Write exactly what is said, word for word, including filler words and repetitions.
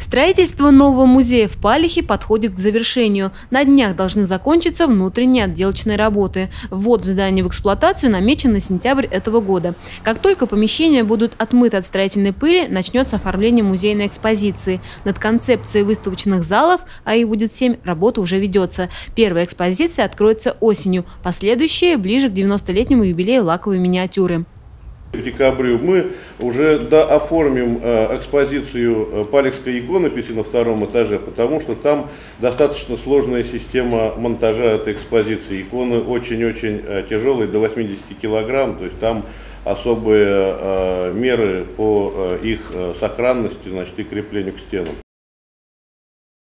Строительство нового музея в Палихе подходит к завершению. На днях должны закончиться внутренние отделочные работы. Ввод в здание в эксплуатацию намечен на сентябрь этого года. Как только помещения будут отмыты от строительной пыли, начнется оформление музейной экспозиции. Над концепцией выставочных залов, а их будет семь, работа уже ведется. Первая экспозиция откроется осенью, последующие ближе к девяностолетнему юбилею лаковой миниатюры. К декабрю мы уже дооформим экспозицию Палихской иконописи на втором этаже, потому что там достаточно сложная система монтажа этой экспозиции. Иконы очень-очень тяжелые, до восьмидесяти килограмм, то есть там особые меры по их сохранности, значит, и креплению к стенам.